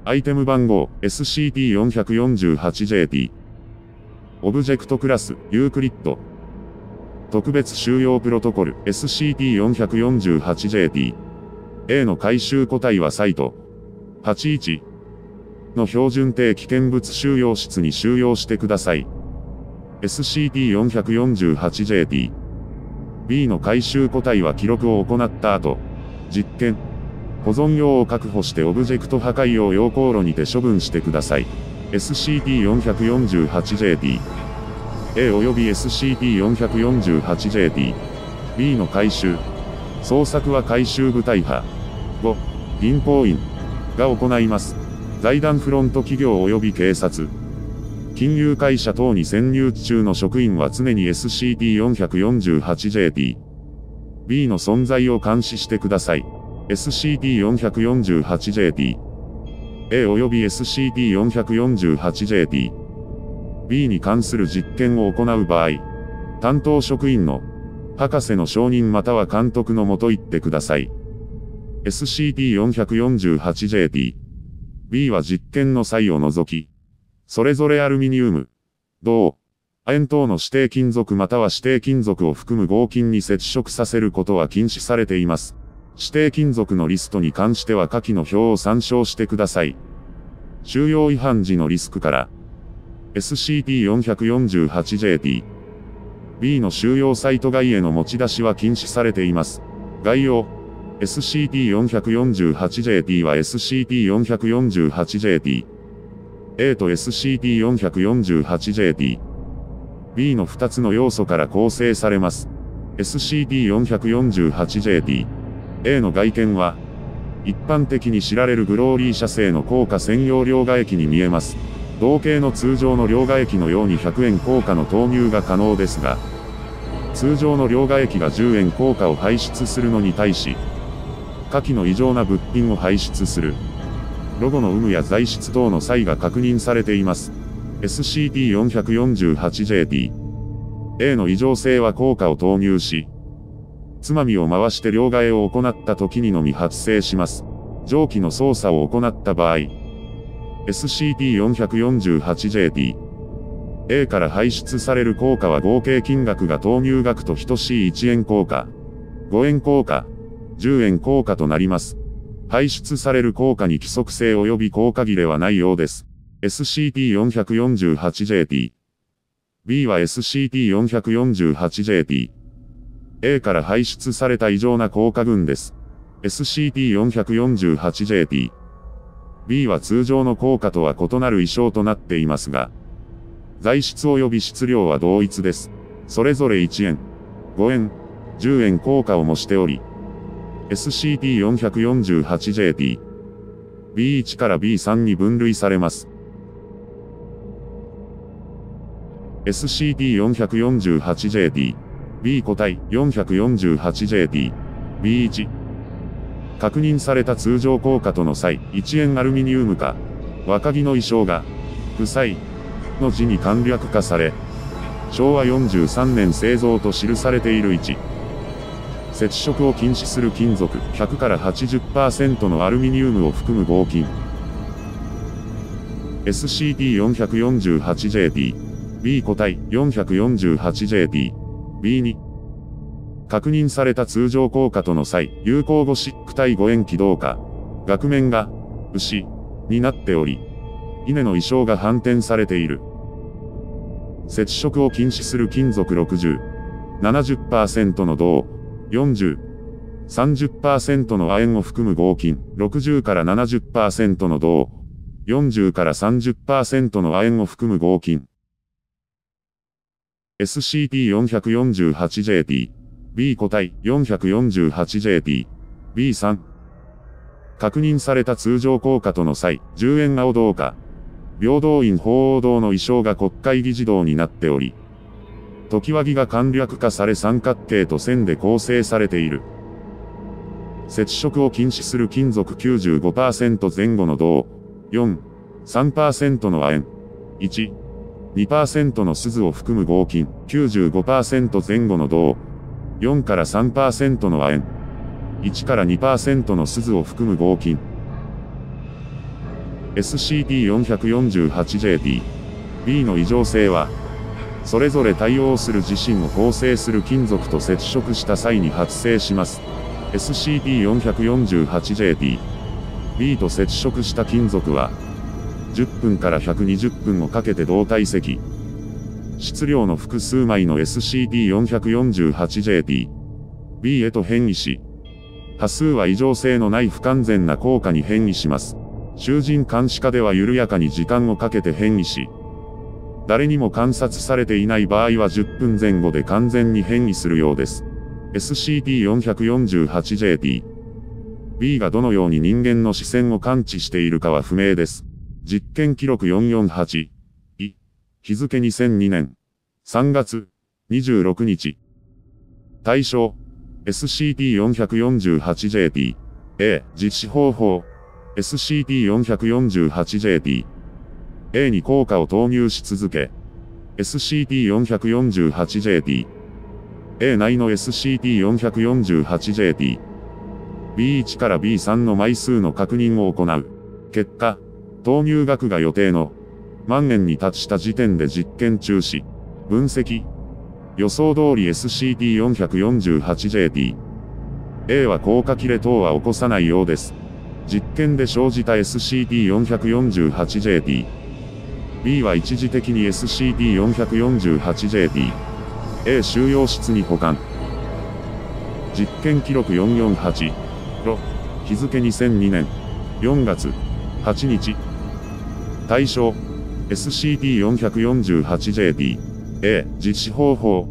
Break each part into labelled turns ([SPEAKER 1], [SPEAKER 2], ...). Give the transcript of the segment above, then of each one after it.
[SPEAKER 1] アイテム番号 SCP-448JT。オブジェクトクラス、ユークリッド。特別収容プロトコル SCP-448JT。A の回収個体はサイト81の標準低危険物収容室に収容してください。SCP-448JT。B の回収個体は記録を行った後、実験、保存用を確保してオブジェクト破壊用溶鉱炉にて処分してください。SCP-448JT。A および SCP-448JT。B の回収。捜索は回収部隊派。5、銀行員が行います。財団フロント企業及び警察。金融会社等に潜入中の職員は常に SCP-448JT。B の存在を監視してください。SCP-448JT。A および SCP-448JT。B に関する実験を行う場合、担当職員の博士の承認または監督のもと行ってください。SCP-448JT。B は実験の際を除き、それぞれアルミニウム、銅、亜鉛等の指定金属または指定金属を含む合金に接触させることは禁止されています。指定金属のリストに関しては下記の表を参照してください。収容違反時のリスクから、SCP-448JT。B の収容サイト外への持ち出しは禁止されています。概要。SCP-448JT は SCP-448JT。A と SCP-448JT。B の2つの要素から構成されます。SCP-448JT。A の外見は、一般的に知られるグローリー社製の硬貨専用両替機に見えます。同型の通常の両替機のように100円硬貨の投入が可能ですが、通常の両替機が10円硬貨を排出するのに対し、下記の異常な物品を排出する。ロゴの有無や材質等の差異が確認されています。SCP-448JT。A の異常性は硬貨を投入し、つまみを回して両替を行った時にのみ発生します。上記の操作を行った場合、SCP-448JT。A から排出される硬貨は合計金額が投入額と等しい1円硬貨、5円硬貨、10円硬貨となります。排出される硬貨に規則性及び硬貨切れはないようです。SCP-448JT。B は SCP-448JT。A から排出された異常な硬貨群です。SCP-448JT。B は通常の硬貨とは異なる異常となっていますが、材質及び質量は同一です。それぞれ1円、5円、10円硬貨を模しており、SCP-448JT。B1 から B3 に分類されます。SCP-448JT。B 個体 448JT。B1。確認された通常硬貨との際、1円アルミニウムか、若木の意匠が、負債の字に簡略化され、昭和43年製造と記されている1。接触を禁止する金属100から 80% のアルミニウムを含む合金。SCP-448JT。B 個体 448JT。B2。確認された通常硬貨との際、有効ゴシック体5円起動化。額面が、牛、になっており、稲の意匠が反転されている。接触を禁止する金属60、70% の銅、40、30% の亜鉛を含む合金、60から 70% の銅、40から 30% の亜鉛を含む合金。SCP-448JT。B 個体 448JT。B3。確認された通常硬貨との際、10円青銅貨。平等院鳳凰堂の意匠が国会議事堂になっており、常盤木が簡略化され三角形と線で構成されている。接触を禁止する金属 95% 前後の銅、4、3% の亜鉛、1、2% の錫を含む合金、95% 前後の銅、4から 3% の亜鉛、1から 2% の錫を含む合金。 SCP-448JT。B の異常性は、それぞれ対応する自身を構成する金属と接触した際に発生します。SCP-448JT。B と接触した金属は、10分から120分をかけて動体積。質量の複数枚の SCP-448JT。B へと変異し、多数は異常性のない不完全な効果に変異します。囚人監視下では緩やかに時間をかけて変異し、誰にも観察されていない場合は10分前後で完全に変異するようです。SCP-448JT。B がどのように人間の視線を感知しているかは不明です。実験記録448。日付2002年3月26日。対象 SCP-448JT。A 実施方法 SCP-448JT。A に効果を投入し続け SCP-448JT。A 内の SCP-448JT。B1 から B3 の枚数の確認を行う。結果、投入額が予定の万円に達した時点で実験中止。分析。予想通り SCP-448JT。A は効果切れ等は起こさないようです。実験で生じた SCP-448JT。B は一時的に SCP-448JT。A 収容室に保管。実験記録448。日付2002年4月8日。対象 SCP-448JT。A 実施方法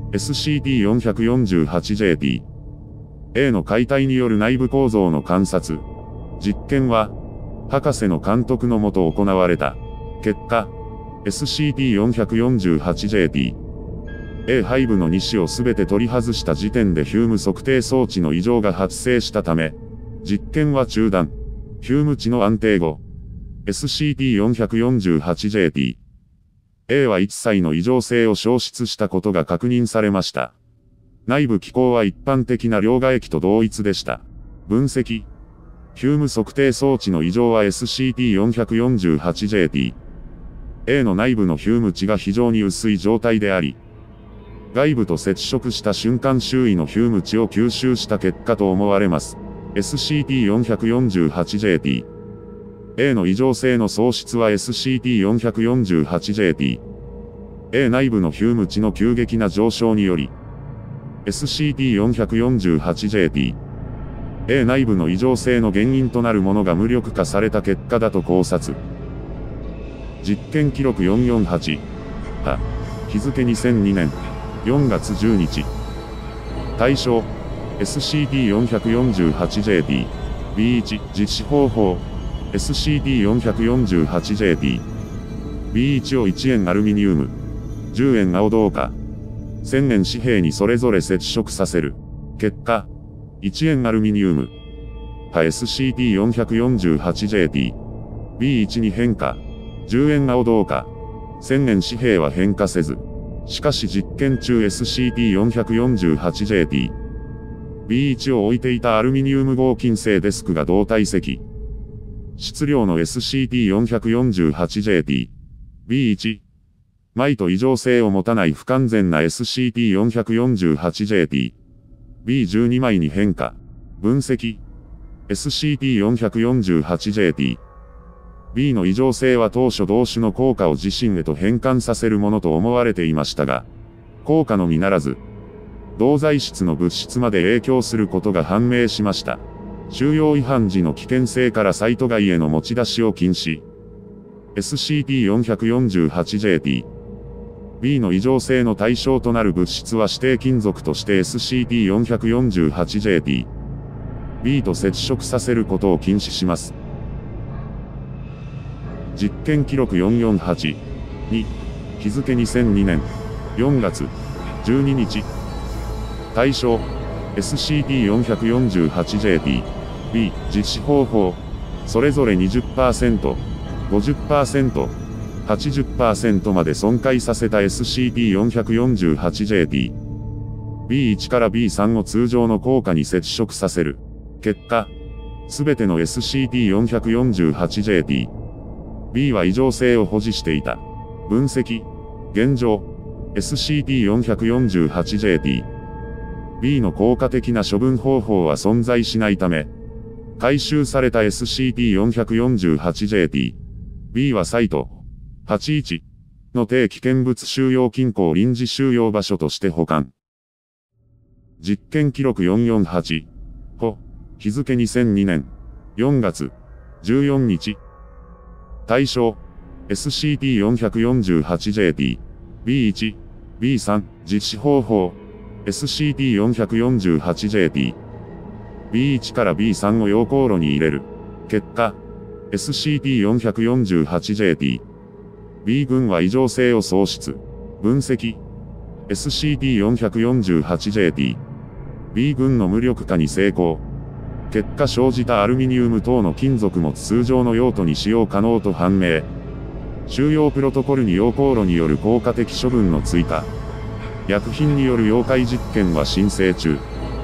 [SPEAKER 1] SCP-448JT。A の解体による内部構造の観察。実験は、博士の監督のもと行われた。結果、SCP-448JT。A 背部の2子をすべて取り外した時点でヒューム測定装置の異常が発生したため、実験は中断。ヒューム値の安定後、SCP-448JT。A は一切の異常性を消失したことが確認されました。内部機構は一般的な両替機と同一でした。分析。ヒューム測定装置の異常は SCP-448JT。A の内部のヒューム値が非常に薄い状態であり、外部と接触した瞬間周囲のヒューム値を吸収した結果と思われます。SCP-448JT。A の異常性の喪失は SCP-448JT。A 内部のヒューム値の急激な上昇により、SCP-448JT。A 内部の異常性の原因となるものが無力化された結果だと考察。実験記録448。日付2002年4月10日。対象 SCP-448JT。B1 実施方法 SCP-448JT。B1 を1円アルミニウム、10円青銅貨、1000円紙幣にそれぞれ接触させる。結果、1円アルミニウム、SCP-448JT。B1 に変化、10円青銅貨、1000円紙幣は変化せず。しかし実験中 SCP-448JT。B1 を置いていたアルミニウム合金製デスクが動体積。質量の SCP-448JT。B1。枚と異常性を持たない不完全な SCP-448JT。B12 枚に変化。分析。SCP-448JT。B の異常性は当初同種の効果を自身へと変換させるものと思われていましたが、効果のみならず、同材質の物質まで影響することが判明しました。収容違反時の危険性からサイト外への持ち出しを禁止。SCP-448JT。B の異常性の対象となる物質は指定金属として SCP-448JT。B と接触させることを禁止します。実験記録448。2、日付2002年4月12日。対象 SCP-448JT。B 実施方法それぞれ 20%、50%、80% まで損壊させた SCP-448JT。B1 から B3 を通常の効果に接触させる。結果、すべての SCP-448JT。 B は異常性を保持していた。分析。現状。SCP-448-JP。B の効果的な処分方法は存在しないため、回収された SCP-448-JP。B はサイト81の低危険物収容金庫を臨時収容場所として保管。実験記録448。日付2002年4月14日。対象 SCP-448-JP。B1、B3 実施方法 SCP-448-JP。B1 から B3 を溶鉱炉に入れる。結果 SCP-448-JP。B 群は異常性を喪失。分析。SCP-448-JP。B 群の無力化に成功。結果生じたアルミニウム等の金属も通常の用途に使用可能と判明。収容プロトコルに溶鉱炉による効果的処分の追加。薬品による溶解実験は申請中。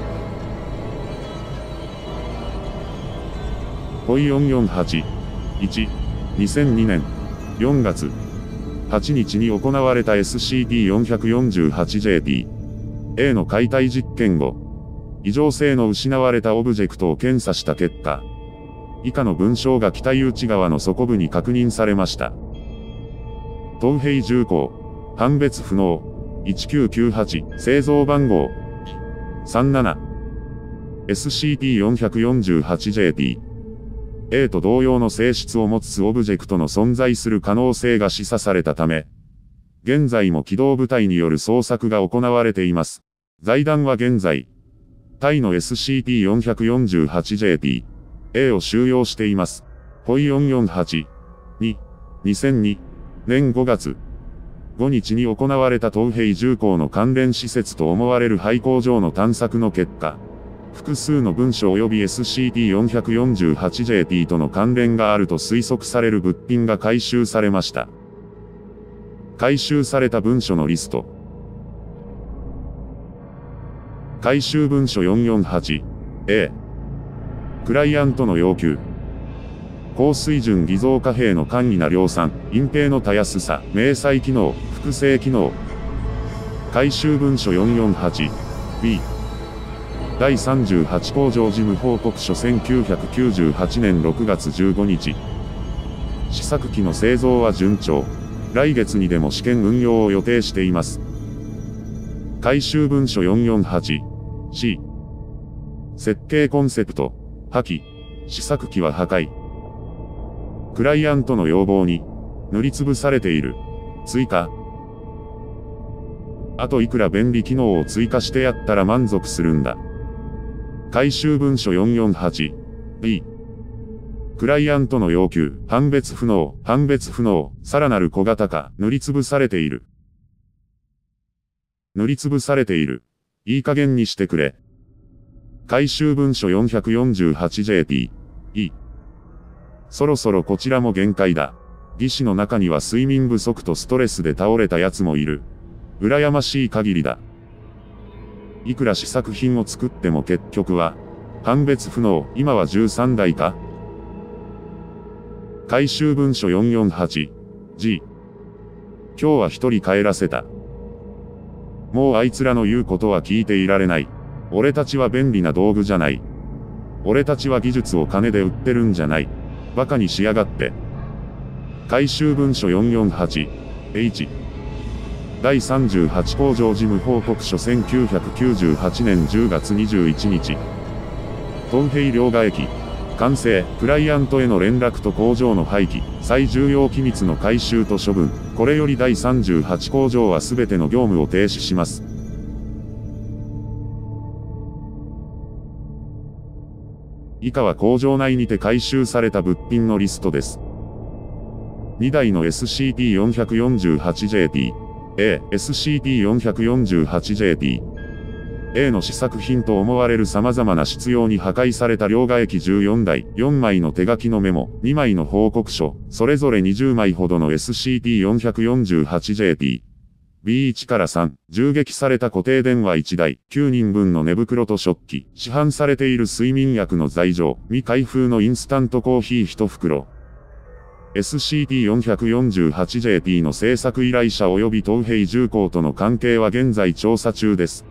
[SPEAKER 1] ホイ448。1、2002年4月8日に行われた SCP-448-JP。A の解体実験後、異常性の失われたオブジェクトを検査した結果、以下の文章が北内側の底部に確認されました。東平重工、判別不能、1998、製造番号、37、SCP-448-JP。A と同様の性質を持つオブジェクトの存在する可能性が示唆されたため、現在も機動部隊による捜索が行われています。財団は現在、タイの SCP-448-JP、A を収容しています。ホイ448、2、2002年5月5日に行われた東平重工の関連施設と思われる廃工場の探索の結果、複数の文書及び SCP-448-JP との関連があると推測される物品が回収されました。回収された文書のリスト。回収文書 448A。クライアントの要求。高水準偽造貨幣の簡易な量産、隠蔽のたやすさ、明細機能、複製機能。回収文書 448B。第38工場事務報告書1998年6月15日。試作機の製造は順調。来月にでも試験運用を予定しています。回収文書 448C。設計コンセプト、破棄。試作機は破壊。クライアントの要望に、塗りつぶされている。追加。あといくら便利機能を追加してやったら満足するんだ。回収文書 448B。クライアントの要求、判別不能、判別不能、さらなる小型化、塗りつぶされている。塗りつぶされている。いい加減にしてくれ。回収文書 448-JP。そろそろこちらも限界だ。技師の中には睡眠不足とストレスで倒れた奴もいる。羨ましい限りだ。いくら試作品を作っても結局は、判別不能、今は13台か。回収文書 448G。今日は一人帰らせた。もうあいつらの言うことは聞いていられない。俺たちは便利な道具じゃない。俺たちは技術を金で売ってるんじゃない。バカにしやがって。回収文書 448H。第38工場事務報告書1998年10月21日。東平両替機。完成。クライアントへの連絡と工場の廃棄。最重要機密の回収と処分。これより第38工場はすべての業務を停止します。以下は工場内にて回収された物品のリストです。2台の SCP-448-JP。A、SCP-448-JP。A の試作品と思われる様々な執拗に破壊された両替機14台、4枚の手書きのメモ、2枚の報告書、それぞれ20枚ほどの SCP-448-JP。B1 から3、銃撃された固定電話1台、9人分の寝袋と食器、市販されている睡眠薬の材料、未開封のインスタントコーヒー1袋。 SCP-448JP の制作依頼者及び東平重工との関係は現在調査中です。